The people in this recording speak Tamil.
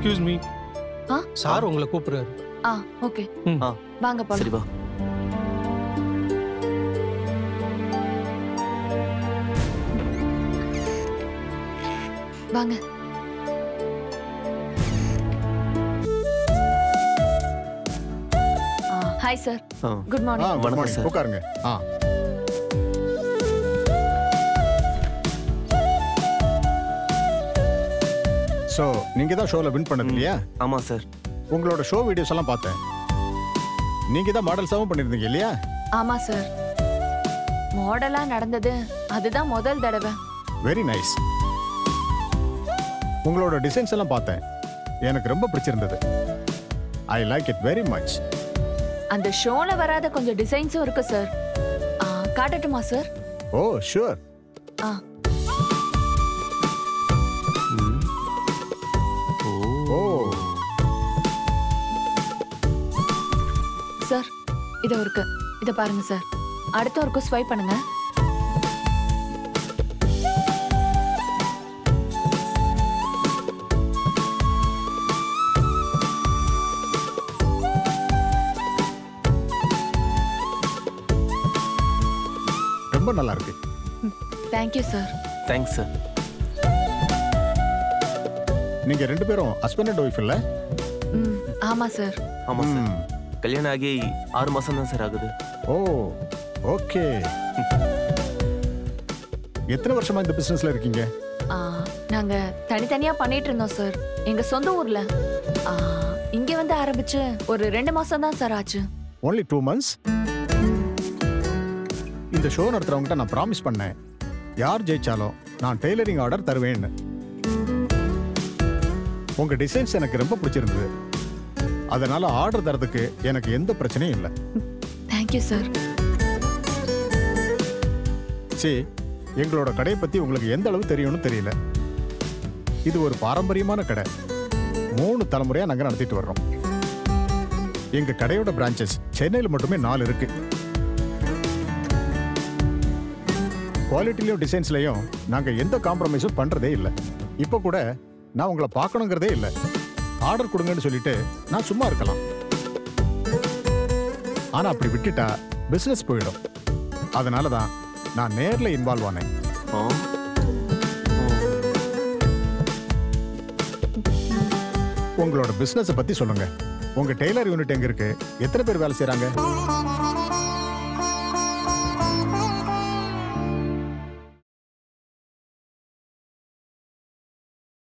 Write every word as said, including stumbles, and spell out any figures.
Excuse me. ஆ சார் உங்களை கூப்பிடுறாரு. ஆ ஓகே. ஆ வாங்க போலாம். சரி வா. வாங்க. Hi sir. Good morning. வணக்கம் சார். உட்காருங்க. ஆ சோ நீங்க தான் ஷோல வின் பண்ணது இல்லையா? ஆமா சார். உங்களோட ஷோ வீடியோஸ் எல்லாம் பார்த்தேன். நீங்க தான் மாடல்ஸாவும் பண்ணிருந்தீங்க இல்லையா? ஆமா சார். மாடலா நடந்தது அதுதான் முதல் தடவை. Very nice. உங்களோட டிசைன்ஸ் எல்லாம் பார்த்தேன். எனக்கு ரொம்ப பிடிச்சிருந்தது. I like it very much. அந்த ஷோல வராத கொஞ்சம் டிசைன்ஸும் இருக்கு சார். காட்டட்டுமா சார்? Oh sure. ஆ ஓ சார் இது இருக்கு. இத பாருங்க சார். அடுத்த ஒருக்கு ஸ்வைப் பண்ணுங்க. ரொம்ப நல்லா இருக்கு. Thank you sir. Thanks sir. நீங்க ரெண்டு பேரும் ஹஸ்பண்ட் அண்ட் ஒய்ஃப் இல்ல? ம் ஆமா சார். ஆமா சார். கல்யாணம் ஆகி ஆறு மாசம் தான் சார் ஆகுது. Oh okay. எத்தனை வருஷமா இந்த பிசினஸ்ல இருக்கீங்க? நாங்க தனித்தனியா பண்ணிட்டு இருந்தோம் சார். எங்க சொந்த ஊர்ல. இங்க வந்து ஆரம்பிச்சு ஒரு ரெண்டு மாசம் தான் சார் ஆச்சு. only two months? இந்த ஷோ நடத்துறவங்ககிட்ட நான் ப்ராமிஸ் பண்ணேன், யார் ஜெயிச்சாலும் நான் டெய்லரிங் ஆர்டர் தருவேன்னு. உங்க டிசைன்ஸ் எனக்கு ரொம்ப பிடிச்சிருந்தது. அதனால ஆர்டர் தரதுக்கு எனக்கு எந்த பிரச்சனையும் இல்லை. Thank you sir. சரி, எங்களோட கடையை பத்தி உங்களுக்கு எந்த அளவு தெரியும்னு தெரியல. இது ஒரு பாரம்பரியமான கடை. மூணு தலைமுறையா நாங்க நடத்திட்டு வர்றோம். எங்க கடையோட பிரான்ச்சஸ் சென்னையில் மட்டுமே நாலு இருக்கு. குவாலிட்டிலையும் டிசைன்ஸ்லையும் நாங்க எந்த காம்ப்ரமைஸும் பண்றதே இல்லை. இப்போ கூட நான் உங்களை பார்க்கணுங்கிறதே இல்லை. ஆர்டர் கொடுங்கன்னு சொல்லிட்டு நான் சும்மா இருக்கலாம். ஆனா அப்படி விட்டுட்டா பிசினஸ் போயிடும். அதனால தான் நான் நேர்ல இன்வால்வ் ஆனேன். உங்களோட பிசினஸ் பத்தி சொல்லுங்க. உங்க டெய்லர் யூனிட் எங்க இருக்கு? எத்தனை பேர் வேலை செய்றாங்க?